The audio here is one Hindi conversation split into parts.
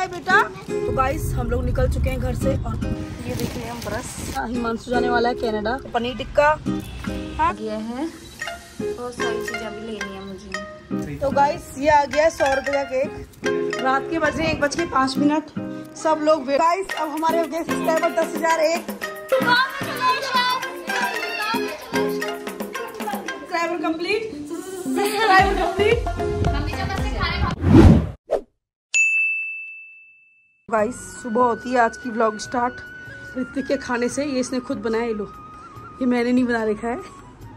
है बेटा? तो गाइस हम लोग निकल चुके हैं घर से और ये देख रहे हैं हम ब्रश। हिमांशु जाने वाला है कनाडा। पनीर टिक्का आ गया है, बहुत सारी चीजें अभी लेनी है मुझे। तो गाइस ये आ गया 100 रुपए का केक। रात के बज रहे 1:05। सब लोग गाइस अब हमारे हो गए सब्सक्राइबर 10,001। Subscriber complete. गाइस सुबह होती है आज की व्लॉग स्टार्ट ऋतिक के खाने से। ये इसने खुद बनाया, लो ये मैंने नहीं बना रखा है।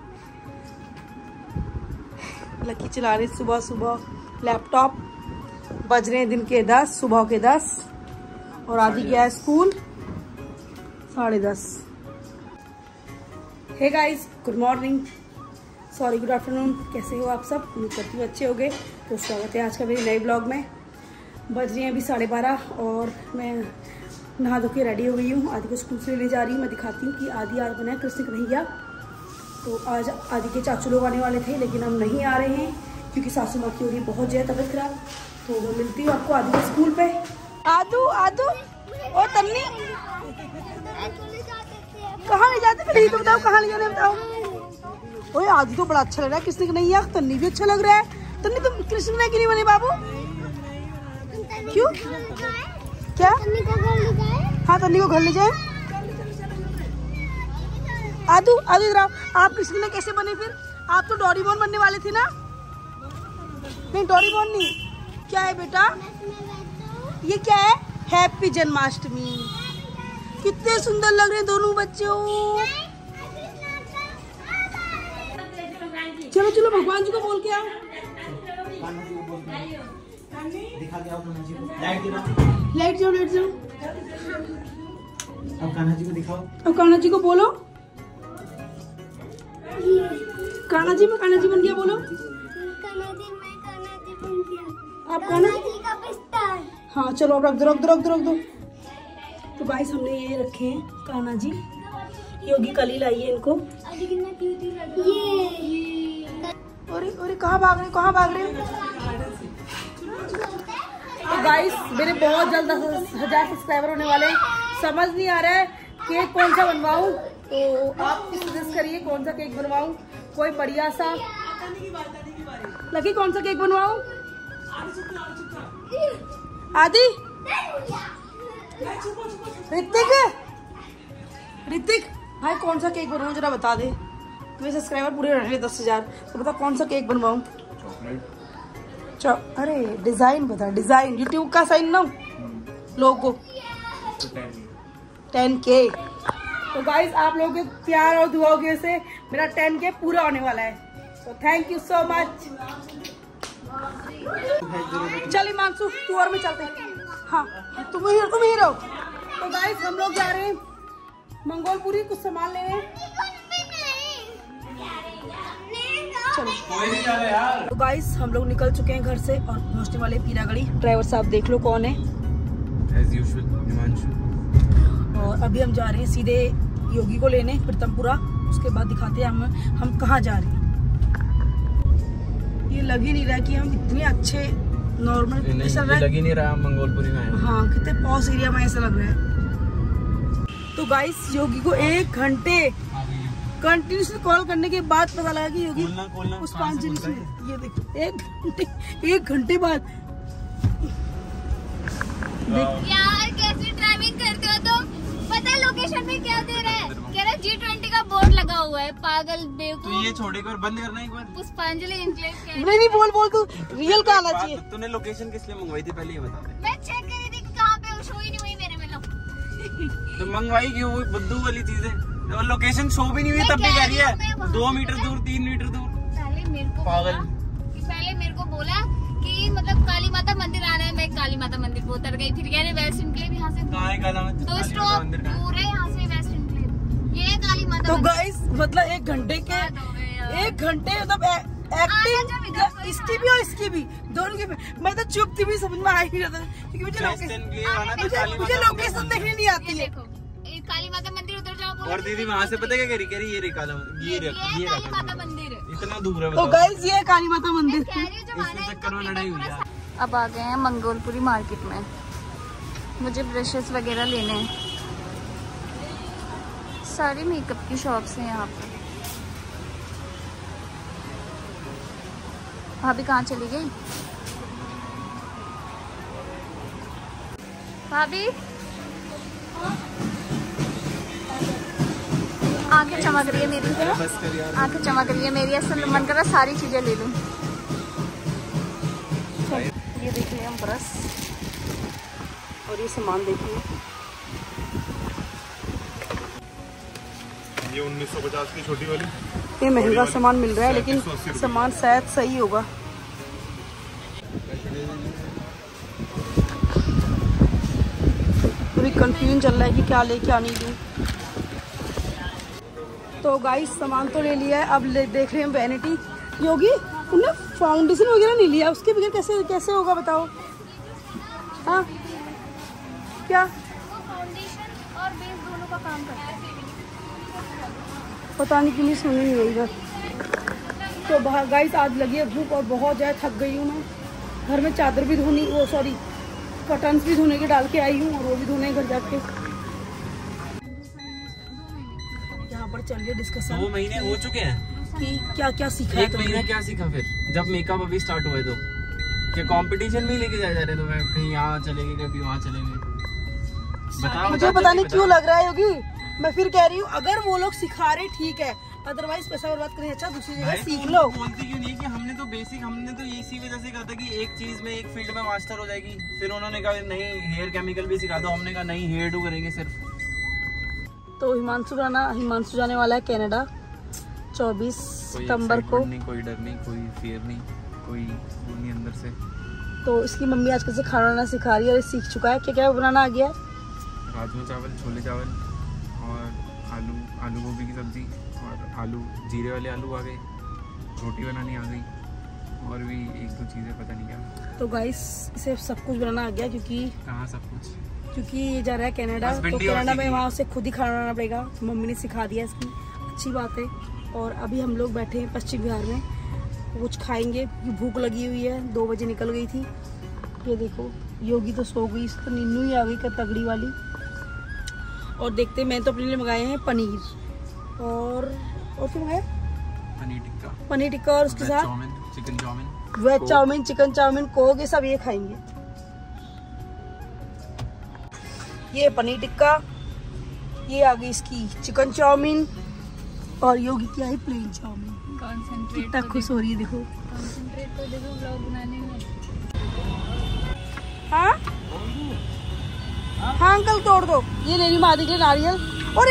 लकी चला रही सुबह सुबह लैपटॉप। बज रहे हैं दिन के 10, सुबह के 10 और आदि गया है school 10:30। Hey guys good morning, sorry good afternoon. कैसे हो आप सब? उम्मीद करती हूँ अच्छे हो गए। तो स्वागत है आज का मेरे नए ब्लॉग में। बज रही हैं अभी 12:30 और मैं नहा धो के रेडी हो गई हूँ। आदि को स्कूल से लेने जा रही हूँ। मैं दिखाती हूँ कि आदि आज बना है कृष्ण कन्हैया। तो आज आदि के चाचू लोग आने वाले थे लेकिन हम नहीं आ रहे हैं क्योंकि सासू माँ की हो रही बहुत ज़्यादा तबीयत खराब। तो वो मिलती हूँ आपको आदि के स्कूल पे। आदू आदू और तन्नी कहाँ ले जाते? पहले तो बताओ कहाँ ले जाने बताओ। ओए आदि तो बड़ा अच्छा लग रहा है कृष्ण कन्हैया। तन्नी भी अच्छा लग रहा है। तन्नी तुम कृष्ण कन्हैया क्यों नहीं बने बाबू? क्यों? क्या? हाँ तन्नी को घर ले जाए। आदू आदू इधर आओ। आप कृष्ण कन्हैया कैसे बने फिर? आप तो डोरेमोन बनने वाले थे ना? नहीं डोरेमोन नहीं। क्या है बेटा? ये क्या है? हैप्पी जन्माष्टमी। कितने सुंदर लग रहे हैं दोनों बच्चों। चलो चलो भगवान जी को बोल के आओ। लाइट जाओ लाइट जाओ। अब कान्हा जी को दिखाओ। अब कान्हा जी को बोलो। कान्हा जी में कान्हा जी बन गया बोलो। आप कान्हा जी का पिस्ता। हाँ चलो अब रख दो रख दो रख दो रख दो। तो गाइस हमने ये रखे हैं कान्हा जी। योगी कल ही लाई है इनको। अरे अरे कहाँ भाग रहे कहाँ भाग रहे? तो गाइस मेरे बहुत जल्द 10,000 सब्सक्राइबर होने वाले। समझ नहीं आ रहा है केक कौन सा बनवाऊं। तो आप सजेस्ट करिए कौन सा केक बनवाऊं। कोई बढ़िया सा। लकी कौन सा केक बनवाऊं? आदि ऋतिक ऋतिक भाई कौन सा केक बनवाऊं जरा बता दे। तुम्हें सब्सक्राइबर पूरे रहने 10,000 तो बता कौन सा केक बनवाऊं। अरे डिजाइन बता। डिजाइन यूट्यूब का साइन ना लोगो 10K। तो गाइस आप लोगों के प्यार और दुआओं की वजह से मेरा 10K पूरा होने वाला है। तो थैंक यू सो मच। चलिए मानसू तू और मैं चलते हैं। हाँ तुम ही रहो। तो गाइस हम लोग जा रहे हैं मंगोलपुरी कुछ सामान लेने। चलो तो गाइस हम लोग निकल चुके हैं घर से और पहुंचने वाले पीरागढ़ी। ड्राइवर साहब देख लो कौन है। As usual, Himanshu. और अभी हम जा रहे हैं सीधे योगी को लेने प्रीतमपुरा। उसके बाद दिखाते हैं हम कहाँ जा रहे हैं। ये लग ही नहीं रहा कि हम इतने अच्छे नॉर्मल ऐसा लग ही नहीं रहा मंगोलपुरी में। हाँ कितने पॉस एरिया में ऐसा लग रहा है। तो गाइस योगी को 1 घंटे कंटिन्यूसली कॉल करने के बाद पता लगा कि योगी पुष्पांजलि से। ये देखो 1 घंटे बाद। यार कैसी ड्राइविंग करते हो तुम? पता है लोकेशन में क्या दे रहा है? कह रहा है G20 का बोर्ड लगा हुआ है। पागल बेवकूफ। तो ये छोड़ एक बार बंद करना एक बार। पुष्पांजलि इंक्लेव। नहीं बोल तू रियल का आना चाहिए। तूने लोकेशन किस लिए मंगवाई थी पहले ये बता दे। मैं चेक कर रही थी कि कहाँ पे शो ही नहीं हुई मेरे में। लो तो मंगवाई क्यों? वो बुद्धू वाली चीज है। लोकेशन शो भी नहीं हुई तब भी कह रही है 2 मीटर दूर 3 मीटर दूर। पहले मेरे को बोला कि मतलब काली माता मंदिर आ रहा है। मैं काली माता मंदिर पे उतर गई। फिर कह रहे वेस्ट इनक्लेव यहाँ से 2 स्टॉप दूर है यहाँ से वेस्ट इनक्लेव। ये काली माता। तो गाइस मतलब 1 घंटे के 1 घंटे मतलब एक्टिंग इसकी भी और इसकी भी दोनों की। मैं तो चुप थी भी समझ में आ ही नहीं रहा था क्योंकि मुझे लोकेशन देखने नहीं आती है। काली माता मंदिर उतर जाओ। और दीदी वहाँ से पता क्या कह रही ये काली माता मंदिर इतना दूर है। तो गाइस ये काली माता मंदिर। इसके चक्कर में लड़ाई हुई है। अब आ गए हैं मंगोलपुरी मार्केट में। मुझे ब्रशेस वगैरह लेने हैं। सारी मेकअप की शॉप्स हैं यहाँ पर। भाभी कहाँ चली गई? भाभी आंखें चमक रही है मेरी, आंखें चमक रही है मेरी। ऐसा मन कर रहा सारी चीजें ले लूं। ये देखिए हम ब्रश और ये सामान देखिए। ये 1950 की छोटी वाली। ये महंगा सामान मिल रहा है लेकिन सामान शायद सही होगा। पूरी कंफ्यूजन चल रहा है कि क्या ले क्या नहीं लूँ। तो गाइस सामान तो ले लिया है, अब देख रहे हैं वैनिटी। योगी तुमने फाउंडेशन वगैरह नहीं लिया, उसके बगैर कैसे कैसे होगा बताओ? हाँ क्या फाउंडेशन और बेस दोनों का काम करता है। पता नहीं क्यों नहीं समझ नहीं आई बात। तो बाहर गाइस आज लगी है भूख और बहुत ज़्यादा थक गई हूँ मैं। घर में चादर भी धोनी, वो सॉरी कर्टन्स भी धोने के डाल के आई हूँ और वो भी धोने घर जाके। यहाँ पर चल रही है डिस्कशन। 2 महीने हो चुके हैं कि क्या क्या सीखा है 1 महीना क्या सीखा फिर जब मेकअप अभी स्टार्ट हुए तो? क्या कंपटीशन में लेके जा रहे तो मैं कहीं यहाँ चले गए कभी वहाँ चले गए? बताओ। मुझे पता नहीं क्यों लग रहा है योगी, मैं फिर कह रही हूँ अगर वो लोग सिखा रहे ठीक है, अदरवाइज पैसा बर्बाद करें अच्छा दूसरी जगह सीख लो। बोलती क्यों नहीं कि हमने तो बेसिक, हमने तो इसी वजह से कहा था कि एक चीज में एक फील्ड में मास्टर हो जाएगी। फिर उन्होंने कहा नहीं हेयर केमिकल भी सिखा दो, हमने कहा नहीं हेयर टू करेंगे सिर्फ। तो हिमांशु जाने वाला है कनाडा 24 सितंबर को। कोई डर नहीं, कोई फियर नहीं, कोई वो नहीं अंदर से। तो इसकी मम्मी आजकल से खाना बनाना सिखा रही है और सीख चुका है। क्या क्या बनाना आ गया है? राजमा चावल, छोले चावल और आलू गोभी की सब्जी और आलू जीरे वाले आलू आ गए, रोटी बनानी आ गई और भी 1-2 चीज़ें पता नहीं क्या। तो गाइस इसे सब कुछ बनाना आ गया क्योंकि कहाँ सब कुछ, क्योंकि ये जा रहा है कनाडा। तो कनाडा में वहाँ उसे खुद ही खाना बनाना पड़ेगा। मम्मी ने सिखा दिया, इसकी अच्छी बात है। और अभी हम लोग बैठे हैं पश्चिम बिहार में, कुछ खाएंगे, भूख लगी हुई है। 2 बजे निकल गई थी। ये देखो योगी तो सो गई, तो नीनू ही आ गई क्या तगड़ी वाली। और देखते हैं, मैंने तो अपने लिए मंगाए हैं पनीर और फिर मंगाया पनीर टिक्का और उसके साथ chicken chowmein, veg chowmein, chicken chowmein, coke, ये सब ये खाएंगे। ये पनीर टिक्का, ये आ गई इसकी चिकन चाउमीन और योगी की आई प्लेन चाउमीन। कितना खुश हो रही है देखो। कंसंट्रेट तो देखो व्लॉग बनाने में। हाँ हाँ अंकल तोड़ दो। ये ले रही मादी के लिए नारियल। अरे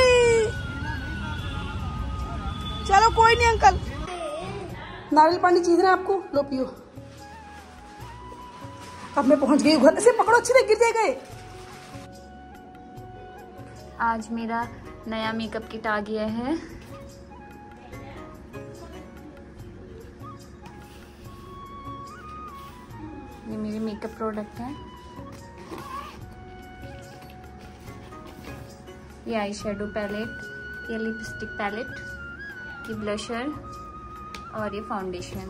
चलो कोई नहीं अंकल, नारियल पानी चाहिए ना आपको, लो पियो। अब मैं पहुंच गई घर से, पकड़ो अच्छी से गिर जाएगा। आज मेरा नया मेकअप किट आ गया है। ये मेरे मेकअप प्रोडक्ट हैं। ये आई शेडो पैलेट, ये लिपस्टिक पैलेट, ये ब्लशर और ये फाउंडेशन।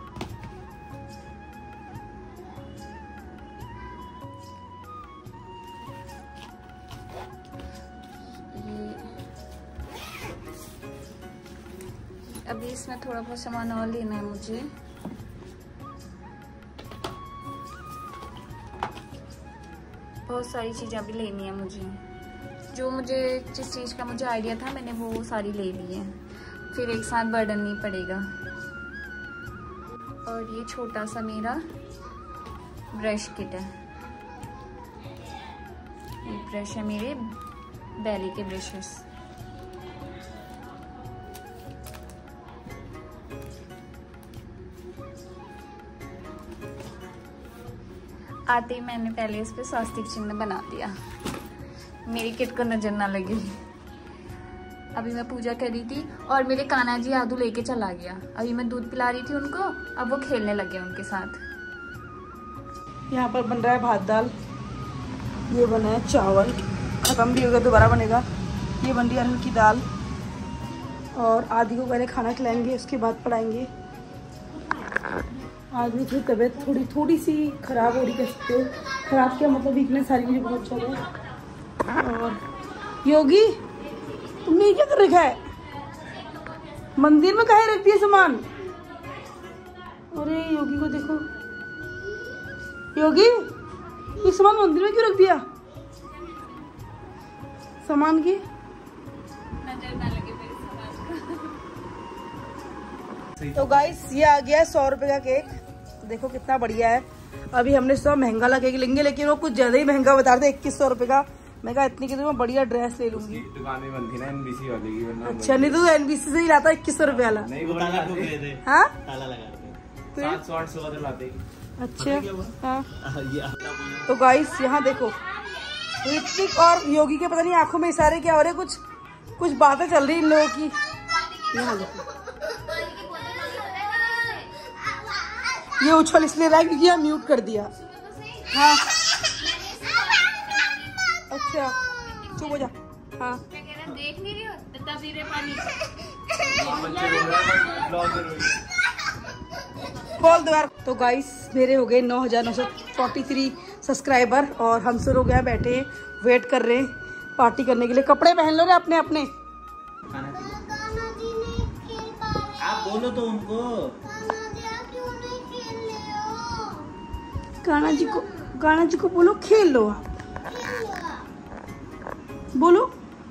अभी इसमें थोड़ा बहुत सामान और लेना है मुझे। बहुत सारी चीज़ें अभी लेनी है मुझे। जो मुझे जिस चीज़ का मुझे आइडिया था मैंने वो सारी ले ली है, फिर एक साथ बर्डन नहीं पड़ेगा। और ये छोटा सा मेरा ब्रश किट है। ये ब्रश है मेरे बैली के ब्रशेस। आते ही मैंने पहले इस पे स्वास्तिक चिन्ह बना दिया, मेरी किट को नजर ना लगे। अभी मैं पूजा कर रही थी और मेरे कान्हा जी आदू लेके चला गया। अभी मैं दूध पिला रही थी उनको, अब वो खेलने लगे उनके साथ। यहाँ पर बन रहा है भात दाल, ये बना है चावल, खत्म भी होगा दोबारा बनेगा। ये बन रही है अरहर की दाल और आदि को पहले खाना खिलाएंगे, उसके बाद पढ़ाएंगे। आज मेरी तबीयत थोड़ी सी ख़राब हो रही, कह सकते हो। ख़राब क्या मतलब, वीकनेस सारी मुझे बहुत चल रहा है। और योगी तुमने ये क्या कर रखा है? मंदिर में कहाँ रख दिया सामान? अरे योगी को देखो, योगी ये सामान मंदिर में क्यों रख दिया? सामान की नजर ना लगे मेरे सामान को। तो गाइस ये आ गया है 100 रुपए का केक। देखो कितना बढ़िया है। अभी हमने सब महंगा ला केक लेंगे, लेकिन वो कुछ ज्यादा ही महंगा बता रहे थे, 2100 रुपए का। मैं कहा इतनी की तो मैं बढ़िया ड्रेस ले लूंगी। दुकानें बंद थी ना एनबीसी वाले की, वरना अच्छा नहीं तो एनबीसी से ही लाता 2100 रुपए वाला। नहीं वो ताला ठोक रहे थे। हाँ ताला लगा रहे थे 700-800 का लाते। अच्छा हाँ। तो गाइस यहाँ देखो ऋतिक और योगी के पता नहीं आंखों में इशारे क्या हो रहे, कुछ बातें चल रही इन लोगों की। यहाँ देखो ये उछल इसलिए रहा है क्योंकि यहाँ म्यूट कर दिया। हाँ अच्छा चुप हो जा। हाँ देख नहीं रही हो तभी रे पानी खोल दो यार। तो गाइस मेरे हो गए 9,943 सब्सक्राइबर और हम सब लोग यहाँ बैठे हैं, वेट कर रहे हैं पार्टी करने के लिए। कपड़े पहन लो रे अपने अपने। आप बोलो तो उनको। कान्हा जी को बोलो खेल लो। आप बोलो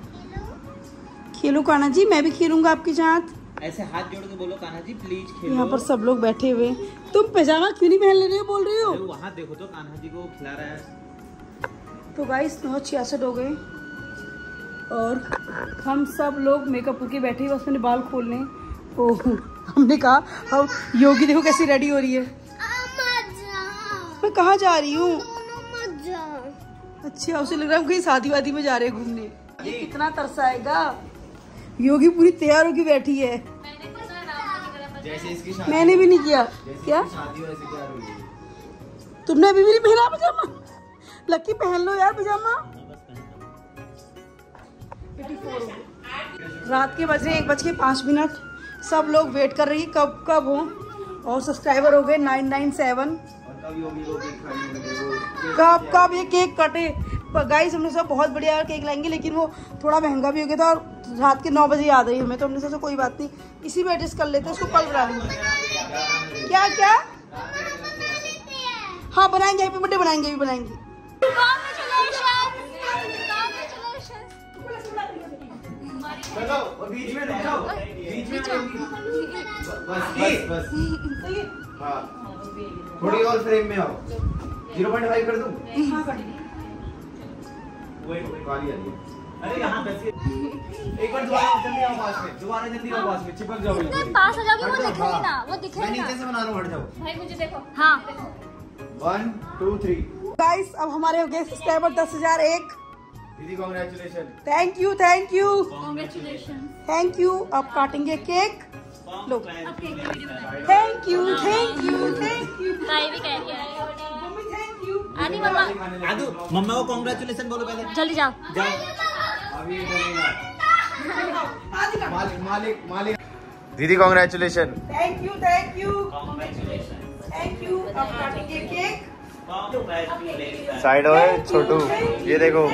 खेलो कान्हा जी, मैं भी खेलूंगा आपके साथ। ऐसे हाथ जोड़ के बोलो कान्हा जी प्लीज खेलो। यहाँ पर सब लोग बैठे हुए। तुम पैजामा क्यों नहीं पहन ले रहे हो बोल रही हो? वहाँ देखो तो कान्हा जी को खिला रहा है। तो गाइस 9:66 हो गए और हम सब लोग मेकअप होके बैठे, बस मैंने बाल खोलने। तो हमने कहा हम योगी देखो कैसी रेडी हो रही है। मैं कहाँ जा रही हूँ? अच्छा उसे लग रहा है कहीं शादी वादी में जा रहे हैं घूमने। ये कितना तरसाएगा। योगी पूरी तैयार होके बैठी है। जैसे इसकी शादी मैंने भी नहीं किया। क्या शादी वैसे तैयार हो गई। तुमने अभी भी नहीं पहना पजामा? लकी पहन लो यार पजामा। 84 हो गए। रात के बज रहे 1:05। सब लोग वेट कर रही कब हो। और सब्सक्राइबर हो गए 997। कब ये केक कटे? गाइस हमने सब बहुत बढ़िया केक लाएंगे, लेकिन वो थोड़ा महंगा भी हो गया था और रात के 9 बजे याद आई हमें, तो हमने सोचा कोई बात नहीं इसी में एडजस्ट कर लेते हैं, उसको कल बना लेंगे। क्या हाँ बनाएंगे, हैप्पी बर्थडे बनाएंगे, भी बनाएंगे। बीच में रुक जाओ, बीच में बस थोड़ी और फ्रेम में आओ। 0.5 कर दूं? अरे यहाँ एक बार दोबारा जल्दी आओ पास में, चिपक जाओ। पास आ जाओगे वो दिखेगा ना, वो दिखेगा। मैं नीचे से बना रहा हूँ, हट जाओ। भाई मुझे देखो। हाँ 1 2 3। गाइस अब हमारे हो गए सब्सक्राइबर 10,001। दीदी congratulation. Thank you congratulation. Thank you. अब काटेंगे केक। Low thank you. ताई भी कह रही है। Mummy thank you. आदि मम्मा आदू मम्मा को कांग्रेचुलेशन बोलो पहले। जल्दी जाओ। अभी मालिक दीदी कांग्रेचुलेशन। Thank you. अब काटेंगे केक। साइड हो छोटू, ये देखो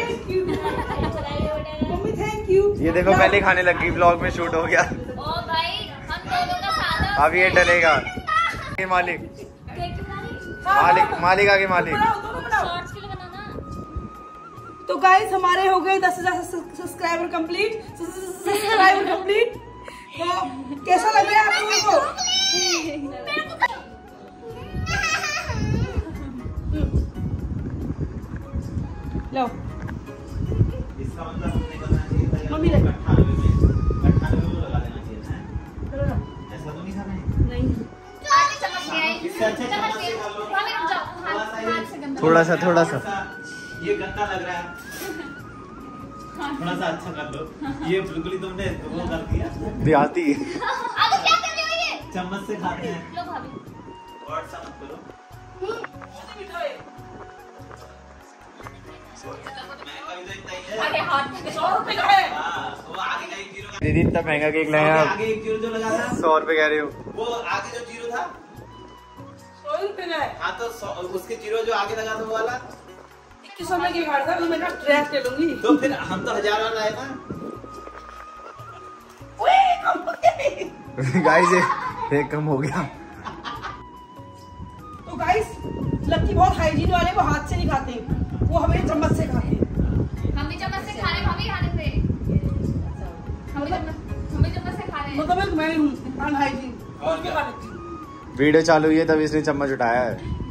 मम्मी थैंक यू। ये देखो पहले खाने लग गई, ब्लॉग में शूट हो गया। ओ भाई हम दोनों का साथ। अब ये डलेगा। ये मालिक आगे मालिक। शॉर्ट्स के लिए बनाना। तो गाइस हमारे हो गए 10,000 सब्सक्राइबर कंप्लीट। तो कैसा लग रहा है आप लोगों को? लो इसका मतलब हमने करना चाहिए था मम्मी रख 98 में लगा देना चाहिए था। करो ना। ऐसा तो नहीं था नहीं इससे अच्छा थोड़ा सा ये गंदा लग रहा है, थोड़ा सा अच्छा कर दो। ये बिल्कुल ही तुमने वो कर दिया देहाती। आगे क्या कर रही हो ये? चम्मच से खाते हैं। लो भाभी। और सा मत करो। अरे हाथ 100 रुपए का है। वो आगे का 1 जीरो दीदी इतना महंगा केक लाए आप। आगे 1 जीरो जो लगा था 100 रुपए कह रहे हो। वो आगे जो जीरो था रुपए का है। हाँ तो उसके जीरो जो आगे लगा था वो वाला 2100 में की कार्ड था, मैं कहा ट्रैक ले लूंगी। तो फिर हम तो 1000 वाला है ना। गाइस ये कम हो गया। तो गाइस लक्की बहुत हाइजीन वाले, वो हाथ से नहीं खाते, वो हमें चम्मच से खाते हैं। हम भी चम्मच से खा रहे, हम भी खाने से, हम भी चम्मच से खा रहे हैं। मतलब मैं हूँ अनहाइजीन। और क्या? वीडियो चालू हुई है तब इसने चम्मच उठाया है।